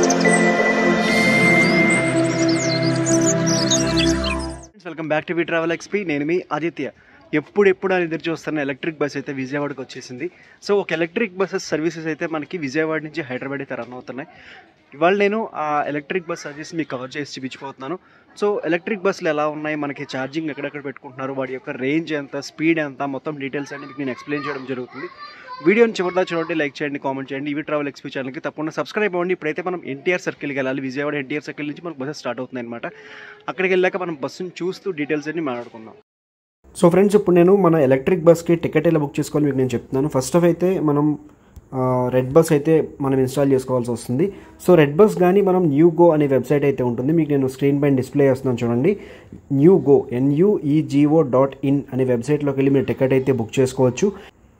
Welcome back to we travel XP. నేను మీ ఆదిత్య. ఎప్పుడు అని ఎదురు చూస్తున్న ఎలక్ట్రిక్ బస్ అయితే విజయవాడకి వచ్చేసింది. సో ఒక ఎలక్ట్రిక్ బస్సెస్ సర్వీసెస్ అయితే మనకి విజయవాడ నుంచి హైదరాబాద్ అయితే రన్ అవుతున్నాయి. ఇవాళ నేను ఆ ఎలక్ట్రిక్ బస్ సర్వీస్ మీకు కవర్ చేసి చూపించిపోతున్నాను. సో ఎలక్ట్రిక్ బస్సులు ఎలా ఉన్నాయి, మనకి ఛార్జింగ్ ఎక్కడెక్కడ పెట్టుకుంటున్నారు, వాటి యొక్క రేంజ్ ఎంత, స్పీడ్ ఎంత, మొత్తం డీటెయిల్స్ అన్ని మీకు నేను ఎక్స్ప్లెయిన్ చేయడం జరుగుతుంది. వీడియోని చివరిదా చూడండి, లైక్ చేయండి, కామెంట్ చేయండి. ఇవి ట్రావెల్ ఎక్స్పీ ఛానల్కి తప్పకుండా సబ్స్క్రైబ్ అవ్వండి. ఇప్పుడైతే మనం ఎన్టీఆర్ సర్కిల్కి వెళ్ళాలి. విజయవాడ ఎన్టీఆర్ సర్కిల్ నుంచి మనకు బస్సు స్టార్ట్ అవుతుంది అనమాట. అక్కడికి వెళ్ళాక మనం బస్సును చూస్తూ డీటెయిల్స్ అన్ని మాట్లాడుకుందాం. సో ఫ్రెండ్స్, ఇప్పుడు నేను మన ఎలక్ట్రిక్ బస్కి టికెట్ ఎలా బుక్ చేసుకోవాలి మీకు నేను చెప్తున్నాను. ఫస్ట్ ఆఫ్ అయితే మనం రెడ్ బస్ అయితే మనం ఇన్స్టాల్ చేసుకోవాల్సి వస్తుంది. సో రెడ్ బస్ కానీ మనం న్యూగో అనే వెబ్సైట్ అయితే ఉంటుంది, మీకు నేను స్క్రీన్ పైన డిస్ప్లే చేస్తున్నాను చూడండి. న్యూగో NUEGO.in అనే వెబ్సైట్లోకి వెళ్ళి మీరు టికెట్ అయితే బుక్ చేసుకోవచ్చు.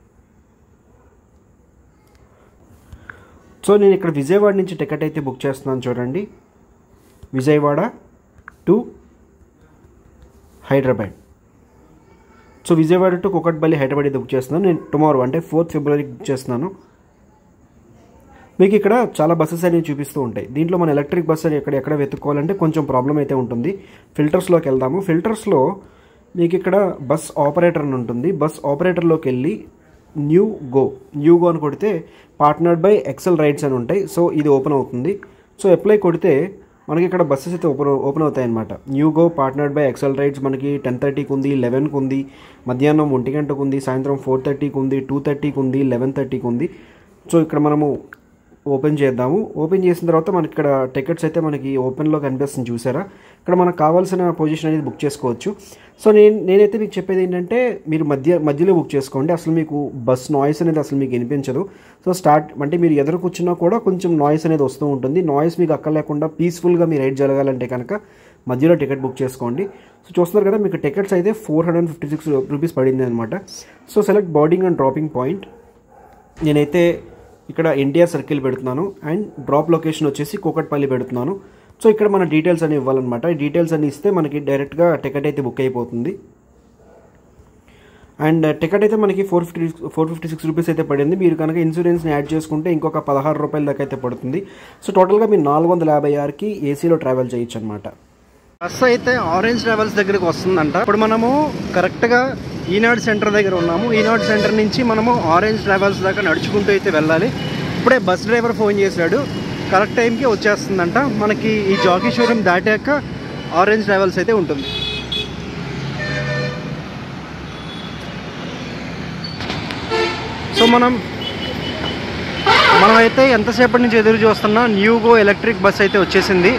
సో నేను ఇక్కడ విజయవాడ నుంచి టికెట్ అయితే బుక్ చేస్తున్నాను చూడండి. Vijayawada to Hyderabad. So Vijayawada to Kukatpally Hyderabad అయితే బుక్ చేస్తున్నాను. నేను టుమారో అంటే 4th ఫిబ్రవరికి బుక్ చేస్తున్నాను. మీకు ఇక్కడ చాలా బస్సెస్ అనేవి చూపిస్తూ ఉంటాయి. దీంట్లో మన ఎలక్ట్రిక్ బస్ అని ఎక్కడ వెతుక్కోవాలంటే కొంచెం ప్రాబ్లం అయితే ఉంటుంది. ఫిల్టర్స్లోకి వెళ్దాము. ఫిల్టర్స్లో మీకు ఇక్కడ బస్ ఆపరేటర్ అని ఉంటుంది. బస్ ఆపరేటర్లోకి వెళ్ళి న్యూగో అని కొడితే పార్ట్నర్డ్ బై ఎక్సెల్ రైడ్స్ అని ఉంటాయి. సో ఇది ఓపెన్ అవుతుంది. సో అప్లై కొడితే మనకి ఇక్కడ బస్సెస్ అయితే ఓపెన్ అవుతాయి అనమాట. NueGo partnered by Excel Rides మనకి 10:30కి ఉంది, 11కి ఉంది, మధ్యాహ్నం 1 గంటకు ఉంది, సాయంత్రం 4:30కి ఉంది, 2:30కి ఉంది, 11:30కి ఉంది. సో ఇక్కడ మనము ఓపెన్ చేద్దాము. ఓపెన్ చేసిన తర్వాత మనకి ఇక్కడ టికెట్స్ అయితే మనకి ఓపెన్లో కనిపిస్తుంది చూసారా. ఇక్కడ మనకు కావాల్సిన పొజిషన్ అనేది బుక్ చేసుకోవచ్చు. సో నేనైతే మీకు చెప్పేది ఏంటంటే మీరు మధ్యలో బుక్ చేసుకోండి. అసలు మీకు బస్ నాయిస్ అనేది అసలు మీకు వినిపించదు. సో అంటే మీరు ఎదురు కూర్చున్నా కూడా కొంచెం నాయిస్ అనేది వస్తూ ఉంటుంది. నాయిస్ మీకు అక్కడ లేకుండా పీస్ఫుల్గా మీ రైడ్ జరగాలంటే కనుక మధ్యలో టికెట్ బుక్ చేసుకోండి. సో చూస్తున్నారు కదా, మీకు టికెట్స్ అయితే 456 రూపీస్ పడింది అనమాట. So select boarding and dropping point. నేనైతే ఇక్కడ ఎన్టీఆర్ సర్కిల్ పెడుతున్నాను అండ్ డ్రాప్ లొకేషన్ వచ్చేసి కూకట్పల్లి పెడుతున్నాను. సో ఇక్కడ మన డీటెయిల్స్ అని ఇవ్వాలన్నమాట. ఈ డీటెయిల్స్ అని ఇస్తే మనకి డైరెక్ట్గా టికెట్ అయితే బుక్ అయిపోతుంది. అండ్ టికెట్ అయితే మనకి 456 రూపీస్ అయితే పడింది. మీరు కనుక ఇన్సూరెన్స్ని యాడ్ చేసుకుంటే ఇంకొక 16 రూపాయల దాకా అయితే పడుతుంది. సో టోటల్గా మీరు 456కి ఏసీలో ట్రావెల్ చేయొచ్చు అనమాట. బస్సు అయితే ఆరెంజ్ ట్రావెల్స్ దగ్గరికి వస్తుందంట. ఇప్పుడు మనము కరెక్ట్గా ఈనాడు సెంటర్ దగ్గర ఉన్నాము. ఈనాడు సెంటర్ నుంచి మనము ఆరెంజ్ ట్రావెల్స్ దాకా నడుచుకుంటూ అయితే వెళ్ళాలి. ఇప్పుడే బస్ డ్రైవర్ ఫోన్ చేశాడు, కరెక్ట్ టైంకి వచ్చేస్తుందంట. మనకి ఈ జాకీ షోరూమ్ దాటాక ఆరెంజ్ ట్రావెల్స్ అయితే ఉంటుంది. సో మనమైతే ఎంతసేపటి నుంచి ఎదురు చూస్తున్నా న్యూగో ఎలక్ట్రిక్ బస్ అయితే వచ్చేసింది.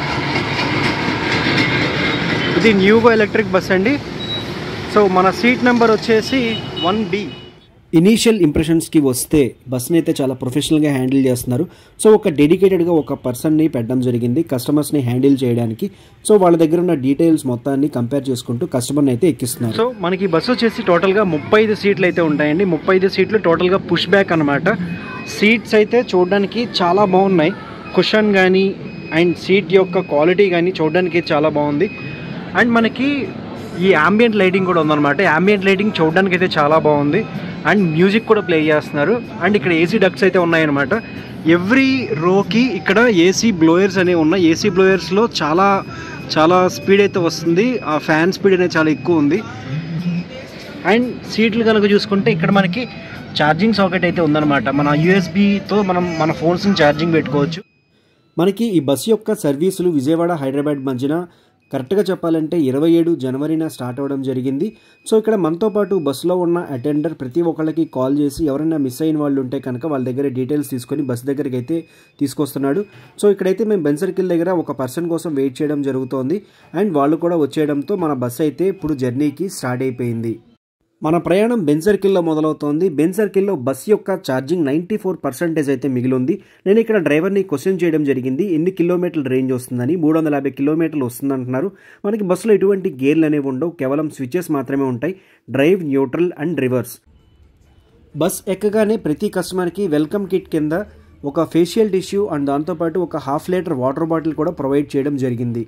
ఇది న్యూగో ఎలక్ట్రిక్ బస్ అండి. సో మన సీట్ నెంబర్ వచ్చేసి 1B. ఇనీషియల్ ఇంప్రెషన్స్కి వస్తే బస్ని అయితే చాలా ప్రొఫెషనల్గా హ్యాండిల్ చేస్తున్నారు. సో ఒక డెడికేటెడ్గా ఒక పర్సన్ని పెట్టడం జరిగింది కస్టమర్స్ని హ్యాండిల్ చేయడానికి. సో వాళ్ళ దగ్గర ఉన్న డీటెయిల్స్ మొత్తాన్ని కంపేర్ చేసుకుంటూ కస్టమర్ని అయితే ఎక్కిస్తున్నారు. సో మనకి బస్సు వచ్చేసి టోటల్గా 35 సీట్లు అయితే ఉంటాయండి. 35 సీట్లు టోటల్గా పుష్ బ్యాక్ అనమాట. సీట్స్ అయితే చూడడానికి చాలా బాగున్నాయి. కుషన్ కానీ అండ్ సీట్ యొక్క క్వాలిటీ కానీ చూడడానికి చాలా బాగుంది. అండ్ మనకి ఈ యాంబియంట్ లైటింగ్ కూడా ఉందన్నమాట. యాంబియంట్ లైటింగ్ చూడడానికి అయితే చాలా బాగుంది. అండ్ మ్యూజిక్ కూడా ప్లే చేస్తున్నారు. అండ్ ఇక్కడ ఏసీ డక్ట్స్ అయితే ఉన్నాయన్నమాట. ఎవ్రీ రోకి ఇక్కడ ఏసీ బ్లోయర్స్ అనేవి ఉన్నాయి. ఏసీ బ్లోయర్స్లో చాలా స్పీడ్ అయితే వస్తుంది. ఆ ఫ్యాన్ స్పీడ్ అనేది చాలా ఎక్కువ ఉంది. అండ్ సీట్లు కనుక చూసుకుంటే ఇక్కడ మనకి ఛార్జింగ్ సాకెట్ అయితే ఉందన్నమాట. మన USB-తో మన ఫోన్స్ని ఛార్జింగ్ పెట్టుకోవచ్చు. మనకి ఈ బస్సు యొక్క సర్వీసులు విజయవాడ హైదరాబాద్ మధ్యన కరెక్ట్గా చెప్పాలంటే 27 జనవరిన స్టార్ట్ అవ్వడం జరిగింది. సో ఇక్కడ మనతో పాటు బస్సులో ఉన్న అటెండర్ ప్రతి ఒక్కళ్ళకి కాల్ చేసి ఎవరైనా మిస్ అయిన వాళ్ళు ఉంటే కనుక వాళ్ళ దగ్గర డీటెయిల్స్ తీసుకొని బస్ దగ్గరికి అయితే తీసుకొస్తున్నాడు. సో ఇక్కడైతే మేము బెన్ సర్కిల్ దగ్గర ఒక పర్సన్ కోసం వెయిట్ చేయడం జరుగుతోంది. అండ్ వాళ్ళు కూడా వచ్చేయడంతో మన బస్సు అయితే ఇప్పుడు జర్నీకి స్టార్ట్ అయిపోయింది. మన ప్రయాణం బెన్ సర్కిల్లో మొదలవుతోంది. బెన్ సర్కిల్లో బస్ యొక్క ఛార్జింగ్ 94% అయితే మిగిలింది. నేను ఇక్కడ డ్రైవర్ని క్వశ్చన్ చేయడం జరిగింది, ఎన్ని కిలోమీటర్ల రేంజ్ వస్తుందని. 350 కిలోమీటర్లు వస్తుందంటున్నారు. మనకి బస్సులో ఎటువంటి గేర్లు అనేవి ఉండవు, కేవలం స్విచెస్ మాత్రమే ఉంటాయి. Drive, neutral and reverse. Bus ఎక్కగానే ప్రతి కస్టమర్కి వెల్కమ్ కిట్ కింద ఒక ఫేషియల్ టిష్యూ అండ్ దాంతోపాటు ఒక 1/2 లీటర్ వాటర్ బాటిల్ కూడా ప్రొవైడ్ చేయడం జరిగింది.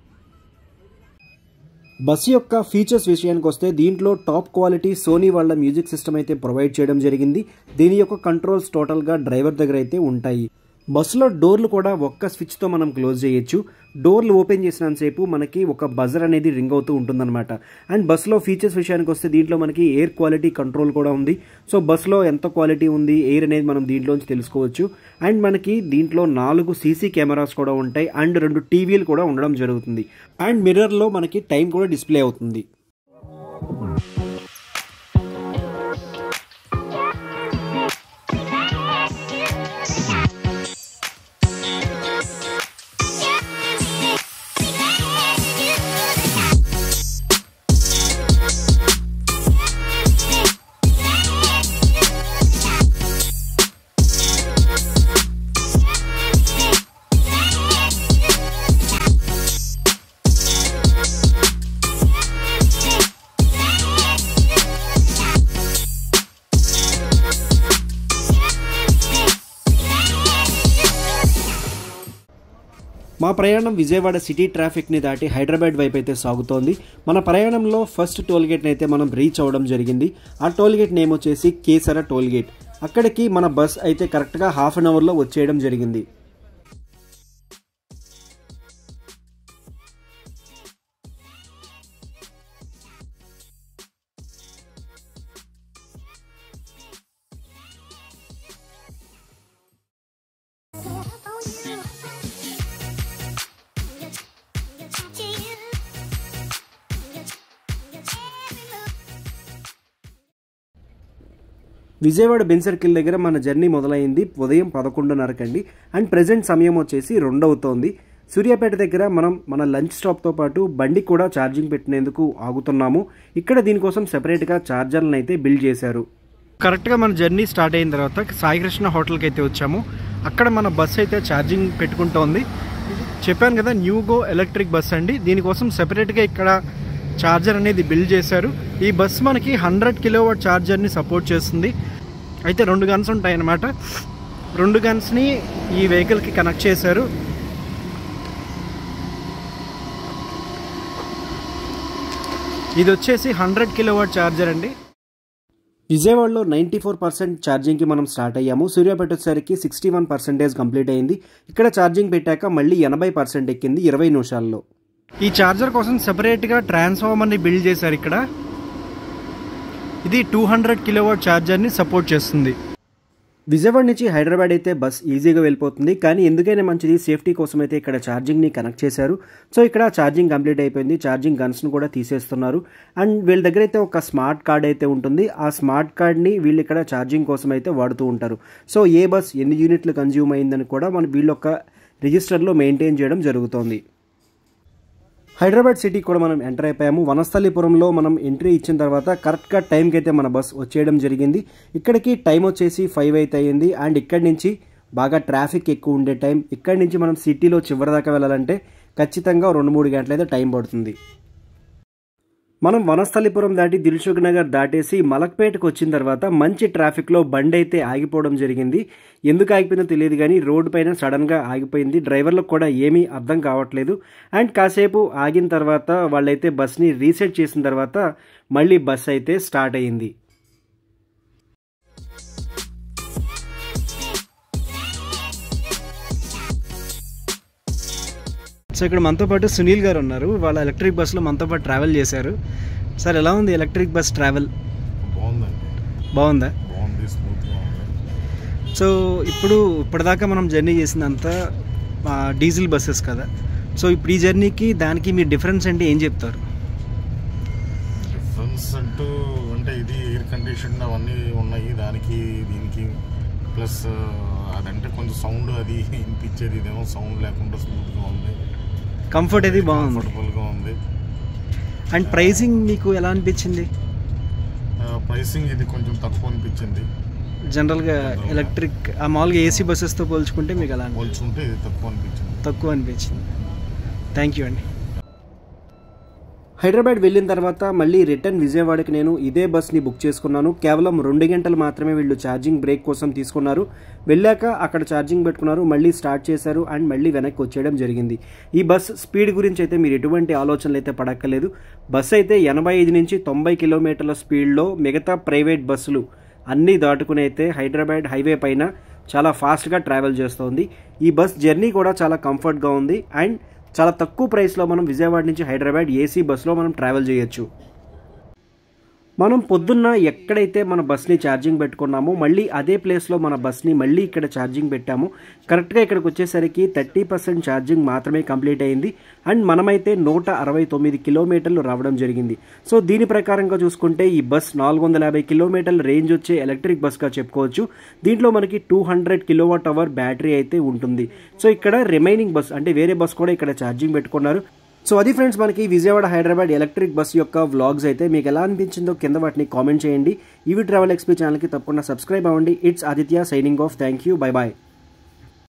బస్సు యొక్క ఫీచర్స్ విషయానికి వస్తే దీంట్లో టాప్ క్వాలిటీ సోనీ వాళ్ళ మ్యూజిక్ సిస్టమ్ అయితే ప్రొవైడ్ చేయడం జరిగింది. దీని యొక్క కంట్రోల్స్ టోటల్గా డ్రైవర్ దగ్గర అయితే ఉంటాయి. బస్సులో డోర్లు కూడా ఒక్క స్విచ్తో మనం క్లోజ్ చేయొచ్చు. డోర్లు ఓపెన్ చేసినంతసేపు మనకి ఒక బజర్ అనేది రింగ్ అవుతూ ఉంటుందన్నమాట. అండ్ బస్సులో ఫీచర్స్ విషయానికి వస్తే దీంట్లో మనకి ఎయిర్ క్వాలిటీ కంట్రోల్ కూడా ఉంది. సో బస్సులో ఎంత క్వాలిటీ ఉంది ఎయిర్ అనేది మనం దీంట్లోంచి తెలుసుకోవచ్చు. అండ్ మనకి దీంట్లో 4 సీసీ కెమెరాస్ కూడా ఉంటాయి అండ్ 2 టీవీలు కూడా ఉండడం జరుగుతుంది. అండ్ మిర్రర్లో మనకి టైం కూడా డిస్ప్లే అవుతుంది. మా ప్రయాణం విజయవాడ సిటీ ట్రాఫిక్ని దాటి హైదరాబాద్ వైపు అయితే సాగుతోంది. మన ప్రయాణంలో ఫస్ట్ టోల్గేట్ని అయితే మనం రీచ్ అవ్వడం జరిగింది. ఆ టోల్గేట్ నేమ్ వచ్చేసి కేసర టోల్గేట్. అక్కడికి మన బస్ అయితే కరెక్ట్గా హాఫ్ అన్ అవర్లో వచ్చేయడం జరిగింది. విజయవాడ బెన్ సర్కిల్ దగ్గర మన జర్నీ మొదలైంది ఉదయం 11:30 అండ్ ప్రజెంట్ సమయం వచ్చేసి 2 అవుతోంది. సూర్యాపేట దగ్గర మనం మన లంచ్ స్టాప్తో పాటు బండి కూడా ఛార్జింగ్ పెట్టినందుకు ఆగుతున్నాము. ఇక్కడ దీనికోసం సెపరేట్గా ఛార్జర్లను అయితే బిల్డ్ చేశారు. కరెక్ట్గా మన జర్నీ స్టార్ట్ అయిన తర్వాత సాయికృష్ణ హోటల్కి అయితే వచ్చాము. అక్కడ మన బస్ అయితే ఛార్జింగ్ పెట్టుకుంటోంది. చెప్పాను కదా న్యూగో ఎలక్ట్రిక్ బస్ అండి. దీనికోసం సెపరేట్గా ఇక్కడ ఛార్జర్ అనేది బిల్డ్ చేశారు. ఈ బస్ మనకి 100 కిలోవాట్ ఛార్జర్ని సపోర్ట్ చేస్తుంది. అయితే 2 గన్స్ ఉంటాయన్నమాట. 2 గన్స్ని ఈ వెహికల్కి కనెక్ట్ చేశారు. ఇది వచ్చేసి 100 కిలోవాట్ ఛార్జర్ అండి. విజయవాడలో 94% ఛార్జింగ్కి మనం స్టార్ట్ అయ్యాము. సూర్యాపేట వచ్చేసరికి 61% కంప్లీట్ అయింది. ఇక్కడ ఛార్జింగ్ పెట్టాక మళ్ళీ 80% ఎక్కింది 20 నిమిషాల్లో. ఈ ఛార్జర్ కోసం సెపరేట్గా ట్రాన్స్ఫార్మర్ని బిల్డ్ చేశారు. ఇక్కడ ఇది 200 కిలోవాట్ ఛార్జర్ని సపోర్ట్ చేస్తుంది. విజయవాడ నుంచి హైదరాబాద్ అయితే బస్ ఈజీగా వెళ్ళిపోతుంది. కానీ ఎందుకైనా మంచిది సేఫ్టీ కోసం అయితే ఇక్కడ ఛార్జింగ్ని కనెక్ట్ చేశారు. సో ఇక్కడ ఛార్జింగ్ కంప్లీట్ అయిపోయింది. ఛార్జింగ్ గన్స్ను కూడా తీసేస్తున్నారు. అండ్ వీళ్ళ దగ్గర అయితే ఒక స్మార్ట్ కార్డ్ అయితే ఉంటుంది. ఆ స్మార్ట్ కార్డ్ని వీళ్ళు ఇక్కడ ఛార్జింగ్ కోసం అయితే వాడుతూ ఉంటారు. సో ఏ బస్ ఎన్ని యూనిట్లు కన్జ్యూమ్ అయిందని కూడా మనం వీళ్ళొక్క రిజిస్టర్లో మెయింటైన్ చేయడం జరుగుతోంది. హైదరాబాద్ సిటీకి కూడా మనం ఎంటర్ అయిపోయాము. వనస్థలిపురంలో మనం ఎంట్రీ ఇచ్చిన తర్వాత కరెక్ట్గా టైంకి అయితే మన బస్ వచ్చేయడం జరిగింది. ఇక్కడికి టైం వచ్చేసి 5 అయితే అయ్యింది. అండ్ ఇక్కడి నుంచి బాగా ట్రాఫిక్ ఎక్కువ ఉండే టైం. ఇక్కడి నుంచి మనం సిటీలో చివరి దాకా వెళ్ళాలంటే ఖచ్చితంగా 2-3 గంటలు అయితే టైం పడుతుంది. మనం వనస్థలిపురం దాటి దిల్సుఖ్ నగర్ దాటేసి మలక్పేటకు వచ్చిన తర్వాత మంచి ట్రాఫిక్లో బండి అయితే ఆగిపోవడం జరిగింది. ఎందుకు ఆగిపోయిందో తెలియదు కానీ రోడ్డు పైన సడన్గా ఆగిపోయింది. డ్రైవర్లకు కూడా ఏమీ అర్థం కావట్లేదు. అండ్ కాసేపు ఆగిన తర్వాత వాళ్ళైతే బస్ని రీసెట్ చేసిన తర్వాత మళ్ళీ బస్ అయితే స్టార్ట్ అయ్యింది. సో ఇక్కడ మనతో పాటు సునీల్ గారు ఉన్నారు. వాళ్ళ ఎలక్ట్రిక్ బస్సులో మనతో పాటు ట్రావెల్ చేశారు. సార్ ఎలా ఉంది ఎలక్ట్రిక్ బస్ ట్రావెల్? బాగుందా? సో ఇప్పటిదాకా మనం జర్నీ చేసినంతా డీజిల్ బస్సెస్ కదా. సో ఇప్పుడు ఈ జర్నీకి దానికి మీరు డిఫరెన్స్ అంటే ఏం చెప్తారు? డిఫరెన్స్ అంటే ఇది ఎయిర్ కండిషన్ అవన్నీ ఉన్నాయి దానికి దీనికి. ప్లస్ అదంటే కొంచెం సౌండ్ అది వినిపించేది, ఇదేమో సౌండ్ లేకుండా స్మూత్గా ఉంది. కంఫర్ట్ అది బాగుంది, కంఫర్టబుల్గా ఉంది. అండ్ ప్రైసింగ్ మీకు ఎలా అనిపించింది? ప్రైసింగ్ ఇది కొంచెం తక్కువ అనిపించింది. జనరల్గా ఎలక్ట్రిక్ మామూలుగా ఏసీ బస్సెస్తో పోల్చుకుంటే మీకు ఎలా పోల్చుకుంటే ఇది తక్కువ అనిపించింది. థ్యాంక్ యూ అండి. హైదరాబాద్ వెళ్ళిన తర్వాత మళ్ళీ రిటర్న్ విజయవాడకి నేను ఇదే బస్ని బుక్ చేసుకున్నాను. కేవలం 2 గంటలు మాత్రమే వీళ్ళు ఛార్జింగ్ బ్రేక్ కోసం తీసుకున్నారు. వెళ్ళాక అక్కడ ఛార్జింగ్ పెట్టుకున్నారు, మళ్ళీ స్టార్ట్ చేశారు అండ్ మళ్ళీ వెనక్కి వచ్చేయడం జరిగింది. ఈ బస్ స్పీడ్ గురించి అయితే మీరు ఎటువంటి ఆలోచనలు అయితే పడక్కర్లేదు. బస్ అయితే 85 నుంచి 90 కిలోమీటర్ల స్పీడ్లో మిగతా ప్రైవేట్ బస్సులు అన్నీ దాటుకుని అయితే హైదరాబాద్ హైవే పైన చాలా ఫాస్ట్గా ట్రావెల్ చేస్తుంది. ఈ బస్ జర్నీ కూడా చాలా కంఫర్ట్గా ఉంది అండ్ చాలా తక్కువ ప్రైస్లో మనం విజయవాడ నుంచి హైదరాబాద్ ఏసీ బస్సులో మనం ట్రావెల్ చేయొచ్చు. మనం పొద్దున్న ఎక్కడైతే మన బస్ని ఛార్జింగ్ పెట్టుకున్నామో మళ్ళీ అదే ప్లేస్లో మన బస్ని మళ్ళీ ఇక్కడ ఛార్జింగ్ పెట్టాము. కరెక్ట్గా ఇక్కడికి వచ్చేసరికి 30% ఛార్జింగ్ మాత్రమే కంప్లీట్ అయింది అండ్ మనమైతే 169 కిలోమీటర్లు రావడం జరిగింది. సో దీని ప్రకారంగా చూసుకుంటే ఈ బస్ 450 కిలోమీటర్ల రేంజ్ వచ్చే ఎలక్ట్రిక్ బస్గా చెప్పుకోవచ్చు. దీంట్లో మనకి 200 kWh బ్యాటరీ అయితే ఉంటుంది. సో ఇక్కడ రిమైనింగ్ బస్ అంటే వేరే బస్ కూడా ఇక్కడ ఛార్జింగ్ పెట్టుకున్నారు. సో అది ఫ్రెండ్స్ మనకి విజయవాడ హైదరాబాద్ ఎలక్ట్రిక్ బస్ యొక్క వ్లాగ్స్ అయితే మీకు ఎలా అనిపించిందో కింద వాటిని కామెంట్ చేయండి. ఈవీ ట్రావెల్ ఎక్స్పీ ఛానల్కి తప్పకుండా సబ్స్క్రైబ్ అవ్వండి. It's Aditya signing off. Thank you. Bye bye.